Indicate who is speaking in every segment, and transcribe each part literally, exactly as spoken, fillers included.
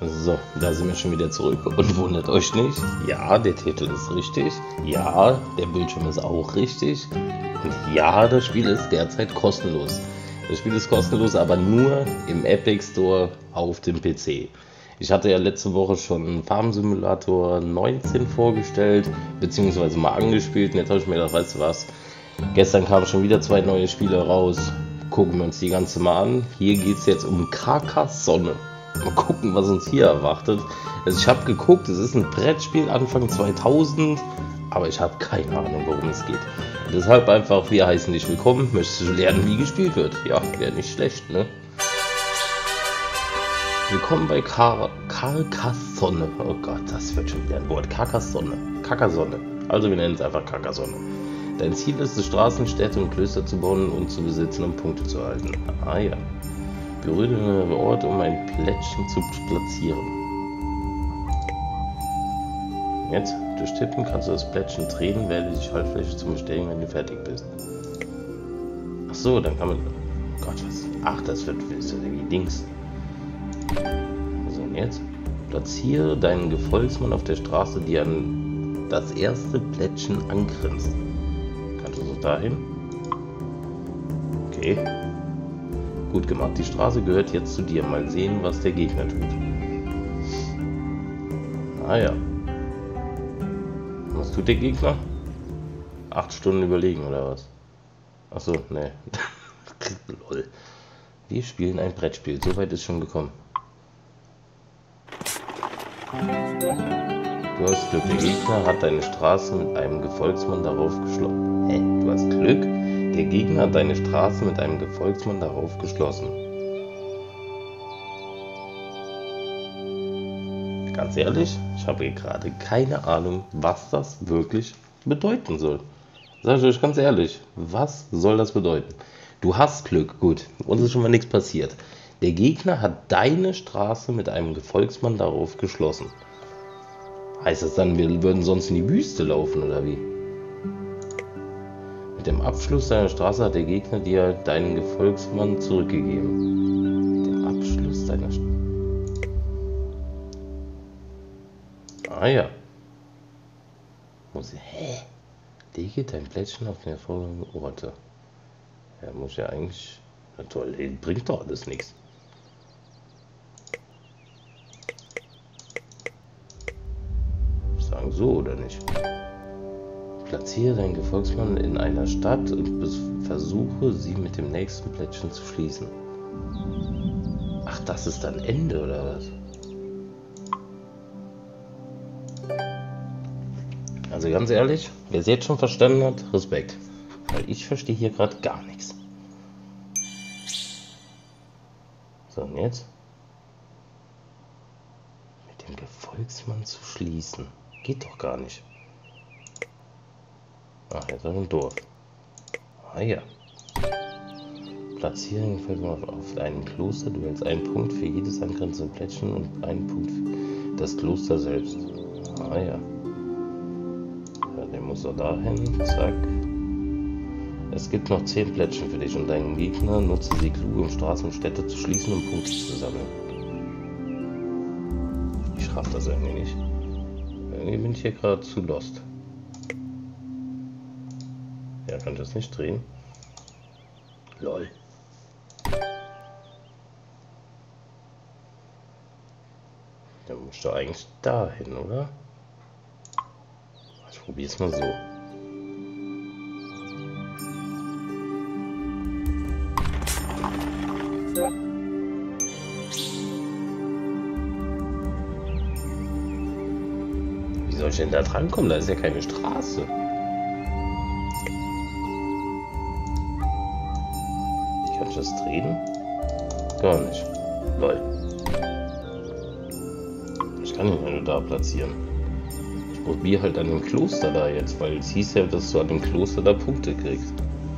Speaker 1: So, da sind wir schon wieder zurück und wundert euch nicht. Ja, der Titel ist richtig. Ja, der Bildschirm ist auch richtig. Und ja, das Spiel ist derzeit kostenlos. Das Spiel ist kostenlos, aber nur im Epic Store auf dem P C. Ich hatte ja letzte Woche schon Farm Simulator neunzehn vorgestellt, beziehungsweise mal angespielt. Und jetzt habe ich mir gedacht, weißt du was, gestern kamen schon wieder zwei neue Spiele raus. Gucken wir uns die ganze mal an. Hier geht es jetzt um Carcassonne. Mal gucken, was uns hier erwartet. Also ich habe geguckt, es ist ein Brettspiel Anfang zweitausend, aber ich habe keine Ahnung, worum es geht. Deshalb einfach, wir heißen dich willkommen. Möchtest du lernen, wie gespielt wird? Ja, wäre nicht schlecht, ne? Willkommen bei Car Carcassonne. Oh Gott, das wird schon wieder ein Wort. Carcassonne. Carcassonne. Also wir nennen es einfach Carcassonne. Dein Ziel ist es, Straßen, Städte und Klöster zu bauen und zu besitzen, um Punkte zu erhalten. Ah ja. Berühre den Ort, um ein Plättchen zu platzieren. Jetzt, durch Tippen kannst du das Plättchen drehen, wähle die Schaltfläche zum Bestätigen, wenn du fertig bist. Ach so, dann kann man... Oh Gott, was... Ach, das wird wie Dings. So, und jetzt? Platziere deinen Gefolgsmann auf der Straße, die an das erste Plättchen angrenzt. Kannst du so dahin? Okay. Gut gemacht. Die Straße gehört jetzt zu dir. Mal sehen, was der Gegner tut. Ah ja. Was tut der Gegner? Acht Stunden überlegen, oder was? Achso, ne. Lol. Wir spielen ein Brettspiel. So weit ist schon gekommen. Du hast Glück. Der Gegner hat deine Straße mit einem Gefolgsmann darauf geschlossen. Hä? Du hast Glück? Der Gegner hat deine Straße mit einem Gefolgsmann darauf geschlossen. Ganz ehrlich, ich habe gerade keine Ahnung, was das wirklich bedeuten soll. Sag ich euch ganz ehrlich, was soll das bedeuten? Du hast Glück, gut, uns ist schon mal nichts passiert. Der Gegner hat deine Straße mit einem Gefolgsmann darauf geschlossen. Heißt das dann, wir würden sonst in die Wüste laufen, oder wie? Mit dem Abschluss deiner Straße hat der Gegner dir deinen Gefolgsmann zurückgegeben. Mit dem Abschluss deiner Straße. Ah ja. Muss ich. Hä? Lege dein Plättchen auf den erforderlichen Orte. Ja, muss ja eigentlich. Na toll, bringt doch alles nichts. Sagen so oder nicht? Platziere deinen Gefolgsmann in einer Stadt und versuche, sie mit dem nächsten Plättchen zu schließen. Ach, das ist dann Ende, oder was? Also ganz ehrlich, wer es jetzt schon verstanden hat, Respekt. Weil ich verstehe hier gerade gar nichts. So, und jetzt? Mit dem Gefolgsmann zu schließen. Geht doch gar nicht. Ach, jetzt ist ein Dorf. Ah ja. Platziere den Gefolgsmann auf einem Kloster. Du hältst einen Punkt für jedes angrenzende Plättchen und einen Punkt für das Kloster selbst. Ah ja. Ja, der muss er dahin. Zack. Es gibt noch zehn Plättchen für dich und deinen Gegner. Nutze sie klug, um Straßen und Städte zu schließen, um Punkte zu sammeln. Ich raff das irgendwie nicht. Irgendwie bin ich hier gerade zu lost. Ja, kann ich das nicht drehen? Lol. Dann muss ich doch eigentlich dahin, oder? Ich probiere es mal so. Wie soll ich denn da drankommen? Da ist ja keine Straße. Kann ich das drehen? Gar nicht. Lol. Ich kann ihn nur da platzieren. Ich probiere halt an dem Kloster da jetzt, weil es hieß ja, dass du an dem Kloster da Punkte kriegst.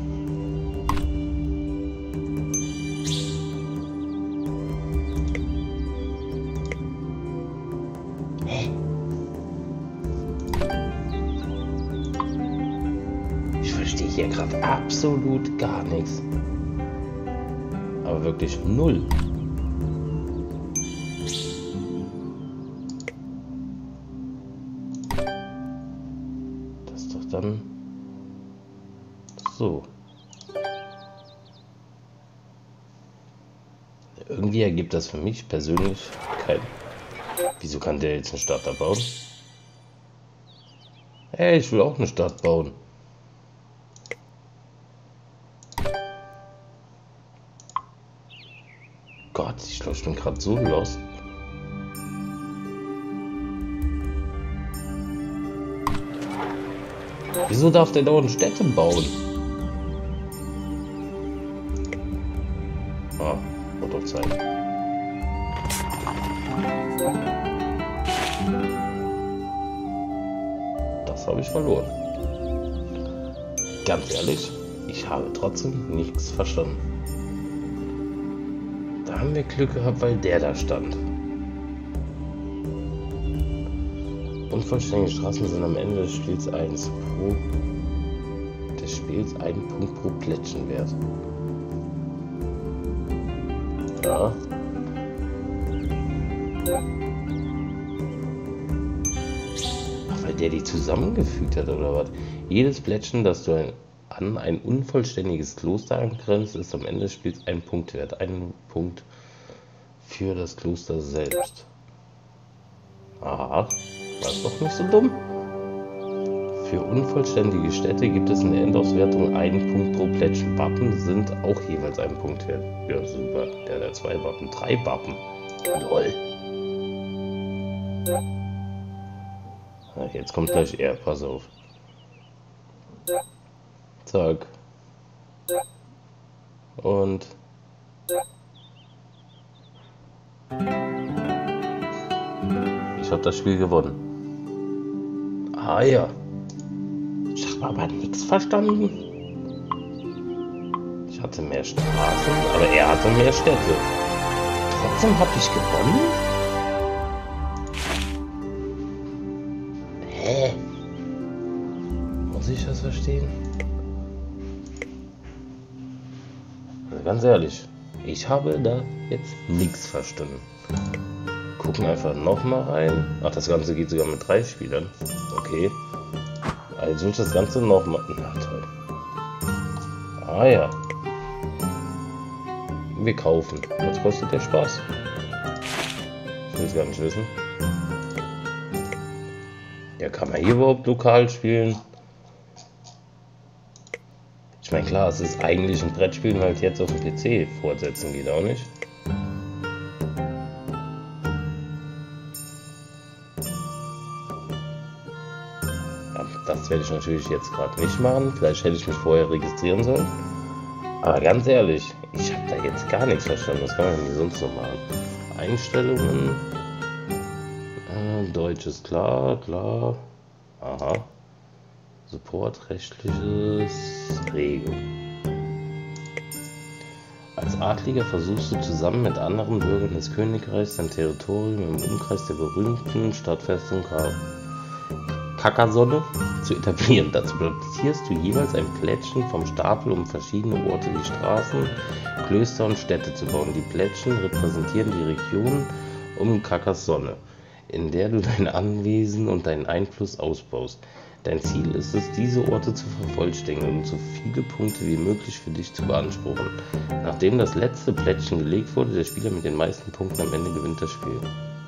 Speaker 1: Hä? Ich verstehe hier gerade absolut gar nichts. Aber wirklich null. dann so. Irgendwie ergibt das für mich persönlich kein... Wieso kann der jetzt eine Stadt da bauen? Hey, ich will auch eine Stadt bauen. Gott, ich glaube, ich bin gerade so lost. Wieso darf der dauernd Städte bauen? Ah, wird doch Zeit. Das habe ich verloren. Ganz ehrlich, ich habe trotzdem nichts verstanden. Da haben wir Glück gehabt, weil der da stand. Unvollständige Straßen sind am Ende des Spiels eins pro des Spiels ein Punkt pro Plättchenwert. Ja. Ach, weil der die zusammengefügt hat oder was? Jedes Plättchen, das du ein, an ein unvollständiges Kloster angrenzt, ist am Ende des Spiels ein Punkt wert. Ein Punkt für das Kloster selbst. Aha. War es doch nicht so dumm. Für unvollständige Städte gibt es in der Endauswertung einen Punkt pro Plättchen. Wappen sind auch jeweils ein Punkt wert. Ja, super. Der hat ja zwei Wappen. Drei Wappen. Lol. Na, jetzt kommt gleich er. Pass auf. Zack. Und... ich habe das Spiel gewonnen. Ah ja. Ich habe aber nichts verstanden. Ich hatte mehr Straßen, aber er hatte mehr Städte. Trotzdem habe ich gewonnen? Hä? Muss ich das verstehen? Also ganz ehrlich, ich habe da jetzt nichts verstanden. Gucken einfach nochmal rein. Ach, das Ganze geht sogar mit drei Spielern. Okay. Also will ich das Ganze nochmal... Na toll. Ah ja. Wir kaufen. Was kostet der Spaß? Ich will es gar nicht wissen. Ja, kann man hier überhaupt lokal spielen? Ich meine, klar, es ist eigentlich ein Brettspiel, halt jetzt auf dem P C fortsetzen geht auch nicht. Das werde ich natürlich jetzt gerade nicht machen. Vielleicht hätte ich mich vorher registrieren sollen. Aber ganz ehrlich, ich habe da jetzt gar nichts verstanden. Was kann man denn sonst noch machen? Einstellungen. Äh, Deutsch ist klar, klar. Aha. Support, rechtliches, Regeln. Als Adliger versuchst du zusammen mit anderen Bürgern des Königreichs dein Territorium im Umkreis der berühmten Stadtfestung Carcassonne zu etablieren. Dazu platzierst du jeweils ein Plättchen vom Stapel, um verschiedene Orte wie Straßen, Klöster und Städte zu bauen. Die Plättchen repräsentieren die Region um Carcassonne, in der du dein Anwesen und deinen Einfluss ausbaust. Dein Ziel ist es, diese Orte zu vervollständigen und so viele Punkte wie möglich für dich zu beanspruchen. Nachdem das letzte Plättchen gelegt wurde, der Spieler mit den meisten Punkten am Ende gewinnt das Spiel.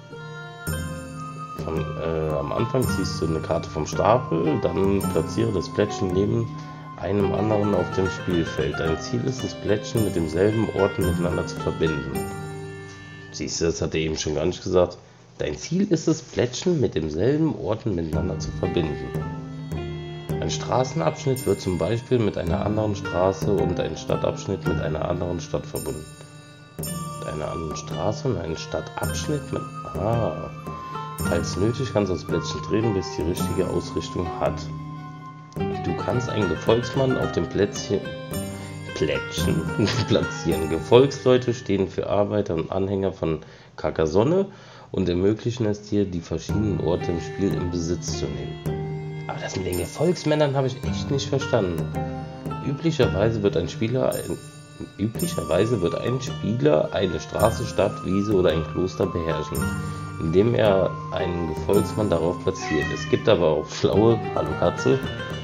Speaker 1: Von, äh, am Anfang ziehst du eine Karte vom Stapel, dann platziere das Plättchen neben einem anderen auf dem Spielfeld. Dein Ziel ist es, Plättchen mit demselben Ort miteinander zu verbinden. Siehst du, das hat er eben schon gar nicht gesagt. Dein Ziel ist es, Plättchen mit demselben Ort miteinander zu verbinden. Ein Straßenabschnitt wird zum Beispiel mit einer anderen Straße und ein Stadtabschnitt mit einer anderen Stadt verbunden. Mit einer anderen Straße und einen Stadtabschnitt mit... Ah... Falls nötig, kannst du das Plättchen drehen, bis die richtige Ausrichtung hat. Du kannst einen Gefolgsmann auf dem Plätzchen, Plättchen platzieren. Gefolgsleute stehen für Arbeiter und Anhänger von Carcassonne und ermöglichen es dir, die verschiedenen Orte im Spiel in Besitz zu nehmen. Aber das mit den Gefolgsmännern habe ich echt nicht verstanden. Üblicherweise wird ein Spieler ein, üblicherweise wird ein Spieler eine Straße, Stadt, Wiese oder ein Kloster beherrschen, indem er einen Gefolgsmann darauf platziert. Es gibt aber auch schlaue, hallo Katze,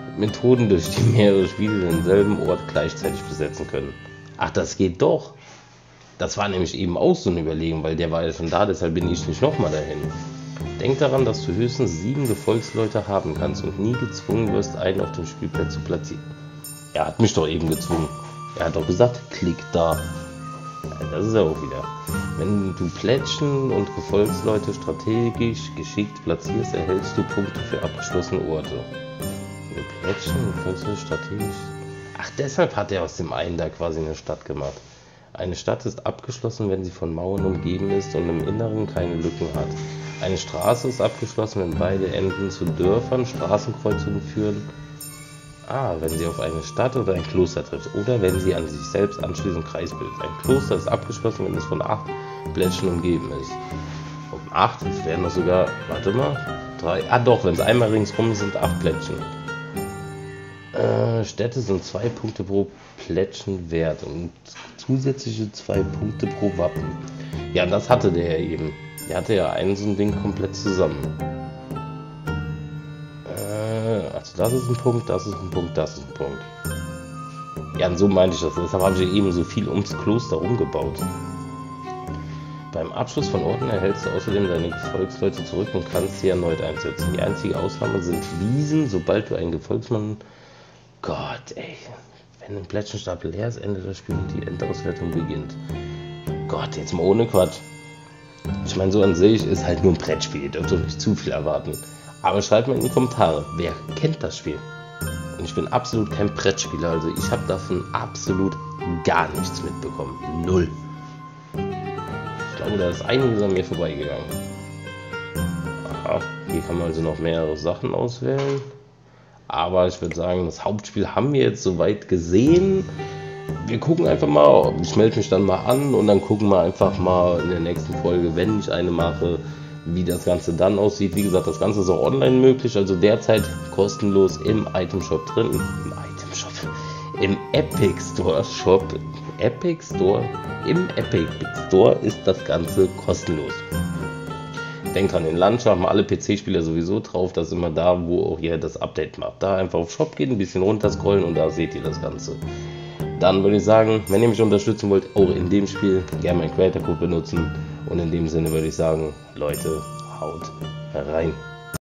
Speaker 1: Methoden, durch die mehrere Spieler denselben Ort gleichzeitig besetzen können. Ach, das geht doch. Das war nämlich eben auch so eine Überlegung, weil der war ja schon da, deshalb bin ich nicht nochmal dahin. Denk daran, dass du höchstens sieben Gefolgsleute haben kannst und nie gezwungen wirst, einen auf dem Spielplatz zu platzieren. Er hat mich doch eben gezwungen. Er hat doch gesagt, klick da. Ja, das ist ja auch wieder. Wenn du Plättchen und Gefolgsleute strategisch geschickt platzierst, erhältst du Punkte für abgeschlossene Orte. Wenn du Plättchen und Gefolgsleute strategisch... Ach, deshalb hat er aus dem einen da quasi eine Stadt gemacht. Eine Stadt ist abgeschlossen, wenn sie von Mauern umgeben ist und im Inneren keine Lücken hat. Eine Straße ist abgeschlossen, wenn beide Enden zu Dörfern, Straßenkreuzungen führen. Ah, wenn sie auf eine Stadt oder ein Kloster trifft. Oder wenn sie an sich selbst anschließend Kreis bildet. Ein Kloster ist abgeschlossen, wenn es von acht Plättchen umgeben ist. Um acht, es wären das sogar, warte mal, drei, ah doch, wenn es einmal ringsrum sind, acht Plättchen. Äh, Städte sind zwei Punkte pro Plättchen wert und zusätzliche zwei Punkte pro Wappen. Ja, das hatte der ja eben. Der hatte ja ein so ein Ding komplett zusammen. Äh, also das ist ein Punkt, das ist ein Punkt, das ist ein Punkt. Ja, und so meinte ich das. Deshalb habe ich eben so viel ums Kloster rumgebaut. Beim Abschluss von Orten erhältst du außerdem deine Gefolgsleute zurück und kannst sie erneut einsetzen. Die einzige Ausnahme sind Wiesen, sobald du einen Gefolgsmann... Gott, ey. Wenn ein Plättchenstapel leer ist, endet das Spiel und die Endauswertung beginnt. Gott, jetzt mal ohne Quatsch. Ich meine, so an sich ist halt nur ein Brettspiel, ihr dürft doch nicht zu viel erwarten. Aber schreibt mal in die Kommentare, wer kennt das Spiel? Und ich bin absolut kein Brettspieler, also ich habe davon absolut gar nichts mitbekommen. Null. Ich glaube, da ist einiges an mir vorbeigegangen. Aha, hier kann man also noch mehrere Sachen auswählen. Aber ich würde sagen, das Hauptspiel haben wir jetzt soweit gesehen. Wir gucken einfach mal, ich melde mich dann mal an und dann gucken wir einfach mal in der nächsten Folge, wenn ich eine mache, wie das Ganze dann aussieht. Wie gesagt, das Ganze ist auch online möglich, also derzeit kostenlos im Item Shop drin. Im Item Shop, im Epic Store Shop, Epic Store, im Epic Store ist das Ganze kostenlos. Denkt dran, in Lunch haben alle P C-Spieler sowieso drauf, das ist immer da, wo auch ihr das Update macht. Da einfach auf Shop gehen, ein bisschen runter scrollen und da seht ihr das Ganze. Dann würde ich sagen, wenn ihr mich unterstützen wollt, auch in dem Spiel gerne meinen Creator Code benutzen. Und in dem Sinne würde ich sagen, Leute, haut rein.